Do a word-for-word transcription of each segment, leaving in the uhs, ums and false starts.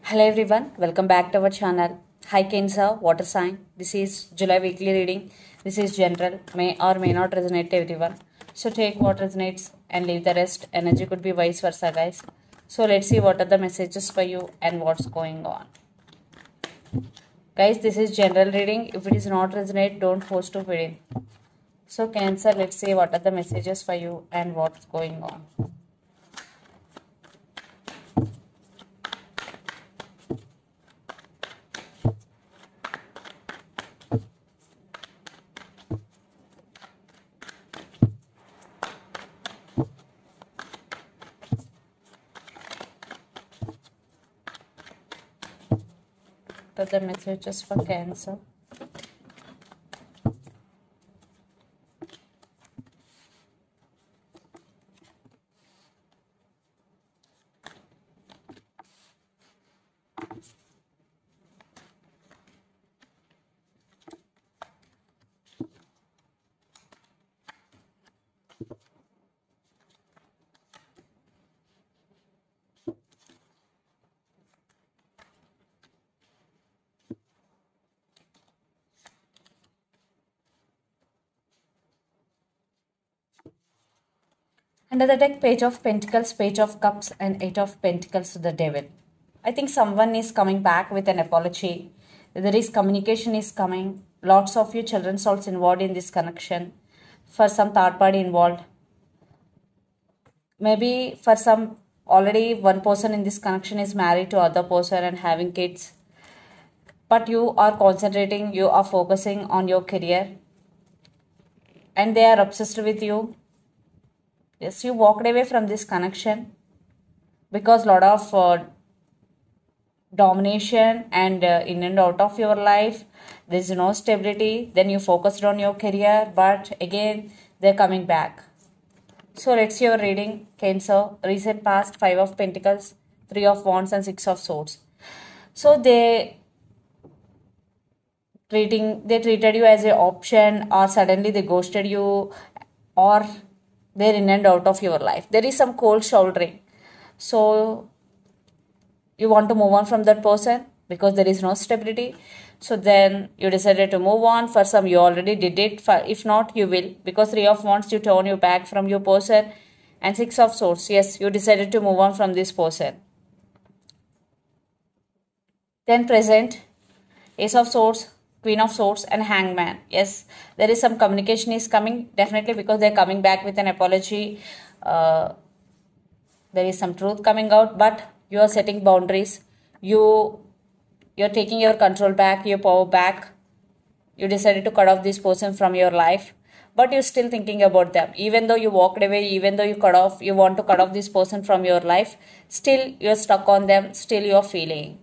Hello everyone, welcome back to our channel. Hi Cancer, water sign. This is July weekly reading. This is general, may or may not resonate to everyone. So take what resonates and leave the rest. Energy could be vice versa, guys. So let's see what are the messages for you and what's going on. Guys, this is general reading. If it is not resonate, don't force to fit in. So Cancer, let's see what are the messages for you and what's going on. The messages for Cancer. Under the deck, Page of Pentacles, Page of Cups, and Eight of Pentacles to the Devil. I think someone is coming back with an apology. There is communication is coming. Lots of you children souls involved in this connection. For some third party involved. Maybe for some already one person in this connection is married to other person and having kids. But you are concentrating, you are focusing on your career. And they are obsessed with you. Yes, you walked away from this connection because a lot of uh, domination and uh, in and out of your life. There is no stability. Then you focused on your career, but again, they're coming back. So let's see your reading, Cancer. Recent past, Five of Pentacles, Three of Wands, and Six of Swords. So they treating they treated you as an option, or suddenly they ghosted you, or they're in and out of your life. There is some cold shouldering. So you want to move on from that person because there is no stability. So then you decided to move on. For some, you already did it. For, if not, you will. Because Three of Wands, you turn your back from your person. And Six of Swords, yes, you decided to move on from this person. Then present, Ace of Swords, Queen of Swords, and Hangman. Yes, there is some communication is coming, definitely, because they're coming back with an apology. Uh, there is some truth coming out, but you are setting boundaries. You, you're taking your control back, your power back. You decided to cut off this person from your life, but you're still thinking about them. Even though you walked away, even though you cut off, you want to cut off this person from your life, still you're stuck on them, still you're feeling.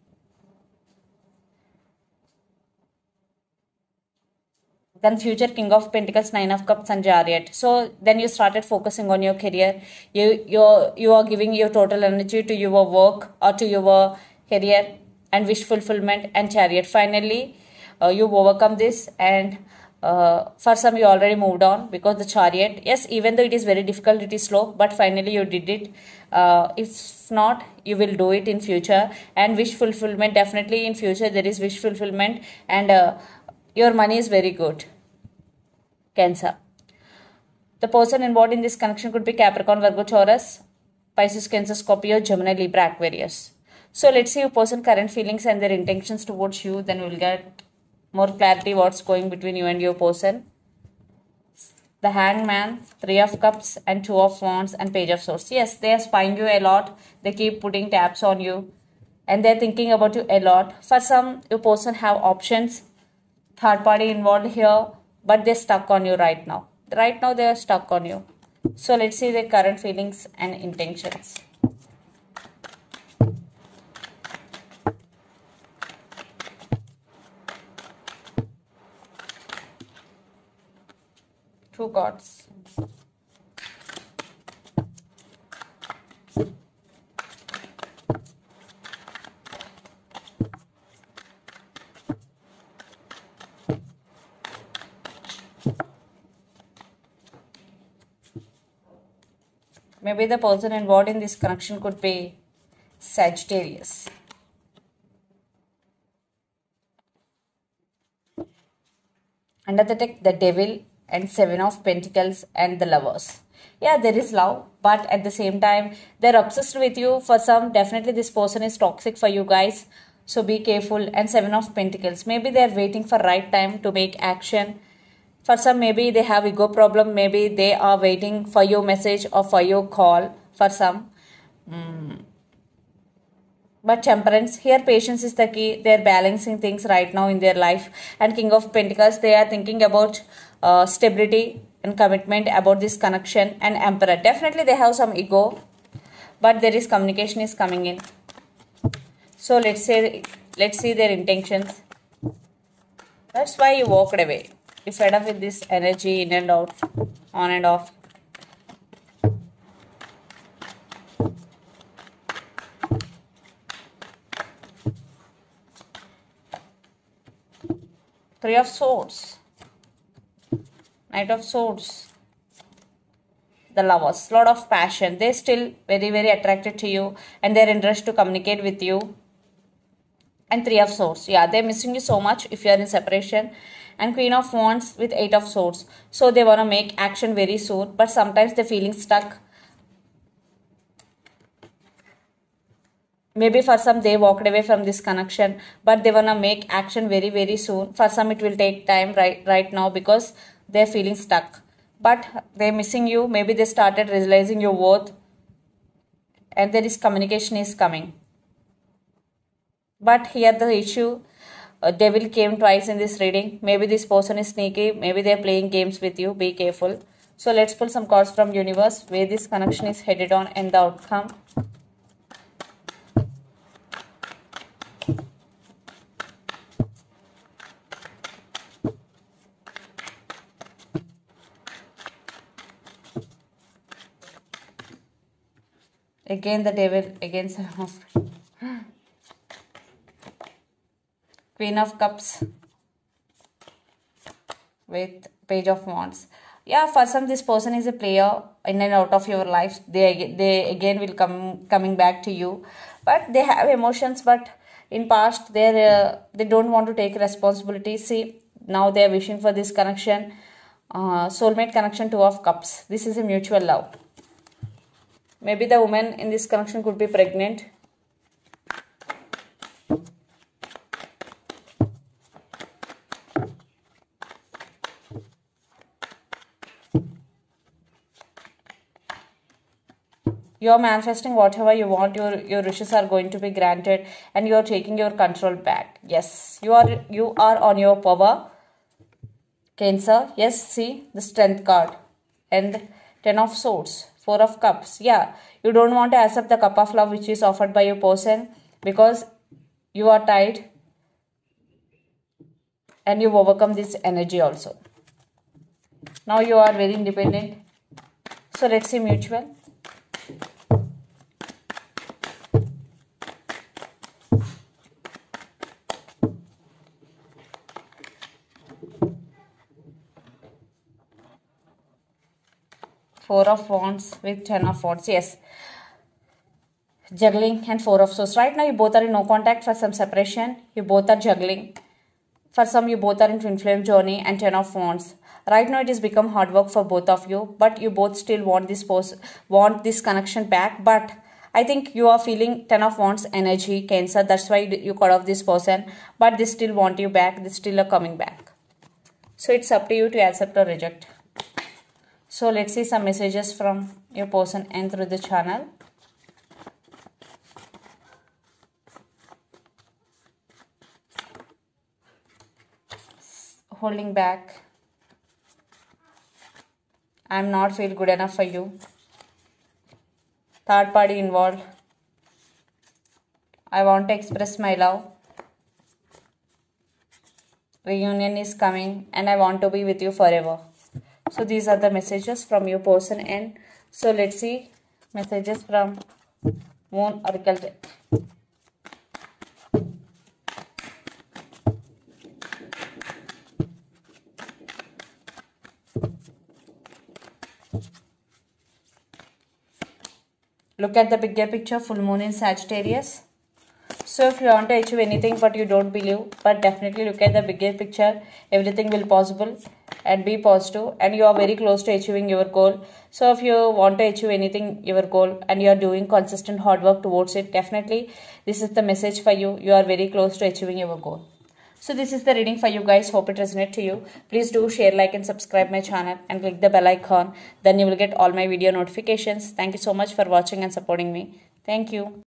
Then future King of Pentacles, Nine of Cups, and Chariot. So then you started focusing on your career. You you you are giving your total energy to your work or to your career and wish fulfillment and Chariot. Finally, uh, you overcome this, and uh, for some you already moved on because the Chariot. Yes, even though it is very difficult, it is slow, but finally you did it. Uh, if not, you will do it in future. And wish fulfillment, definitely in future there is wish fulfillment, and uh, your money is very good, Cancer. The person involved in this connection could be Capricorn, Virgo, Taurus, Pisces, Cancer, Scorpio, Gemini, Libra, Aquarius. So let's see your person current feelings and their intentions towards you. Then we'll get more clarity what's going between you and your person. The Hangman, Three of Cups, and Two of Wands, and Page of Swords. Yes, they are spying you a lot. They keep putting tabs on you. And they're thinking about you a lot. For some, your person have options. Third party involved here, but they're stuck on you right now. Right now, they are stuck on you. So let's see their current feelings and intentions. Two gods. Maybe the person involved in this connection could be Sagittarius. Under the deck, the Devil and Seven of Pentacles and the Lovers. Yeah, there is love, but at the same time, they're obsessed with you. For some, definitely this person is toxic for you guys. So be careful. And Seven of Pentacles. Maybe they're waiting for right time to make action. For some, maybe they have ego problem. Maybe they are waiting for your message or for your call. For some. Mm. But Temperance, here patience is the key. They're balancing things right now in their life. And King of Pentacles, they are thinking about uh, stability and commitment, about this connection. And Emperor, definitely they have some ego, but there is communication is coming in. So let's say, let's see their intentions. That's why you walked away. You fed up with this energy in and out, on and off. Three of Swords. Knight of Swords. The Lovers. Lot of passion. They're still very, very attracted to you. And they're interested to communicate with you. And Three of Swords. Yeah, they're missing you so much if you're in separation. And Queen of Wands with Eight of Swords. So they want to make action very soon. But sometimes they're feeling stuck. Maybe for some they walked away from this connection, but they want to make action very, very soon. For some it will take time right, right now because they're feeling stuck. But they're missing you. Maybe they started realizing your worth. And there is communication is coming. But here the issue, uh, Devil came twice in this reading. Maybe this person is sneaky. Maybe they're playing games with you. Be careful. So let's pull some cards from universe where this connection is headed on and the outcome. Again the Devil, again Seven of Queen of Cups with Page of Wands. Yeah, for some this person is a player in and out of your life. They they again will come coming back to you, but they have emotions. But in past they uh, they don't want to take responsibility. See, now they are wishing for this connection, uh, soulmate connection. Two of Cups. This is a mutual love. Maybe the woman in this connection could be pregnant. You are manifesting whatever you want. Your, your wishes are going to be granted and you are taking your control back. Yes, you are, you are on your power. Cancer. Yes, see the Strength card. And Ten of Swords. Four of Cups. Yeah, you don't want to accept the cup of love which is offered by your person because you are tired and you've overcome this energy also. Now you are very independent. So let's see mutual. Four of Wands with Ten of Wands. Yes. Juggling and Four of Swords. Right now you both are in no contact. For some separation. You both are juggling. For some you both are in twin flame journey and Ten of Wands. Right now it has become hard work for both of you. But you both still want this post, want this connection back. But I think you are feeling Ten of Wands energy, Cancer. That's why you cut off this person. But they still want you back. They still are coming back. So it's up to you to accept or reject. So let's see some messages from your person and through the channel. Holding back. I'm not feel good enough for you. Third party involved. I want to express my love. Reunion is coming and I want to be with you forever. So these are the messages from your person and so let's see messages from Moon Oracle deck. Look at the bigger picture. Full moon in Sagittarius. So if you want to achieve anything but you don't believe, but definitely look at the bigger picture, everything will possible, and be positive, and you are very close to achieving your goal. So if you want to achieve anything, your goal, and you are doing consistent hard work towards it, definitely this is the message for you. You are very close to achieving your goal. So this is the reading for you guys. Hope it resonates to you. Please do share, like and subscribe my channel and click the bell icon. Then you will get all my video notifications. Thank you so much for watching and supporting me. Thank you.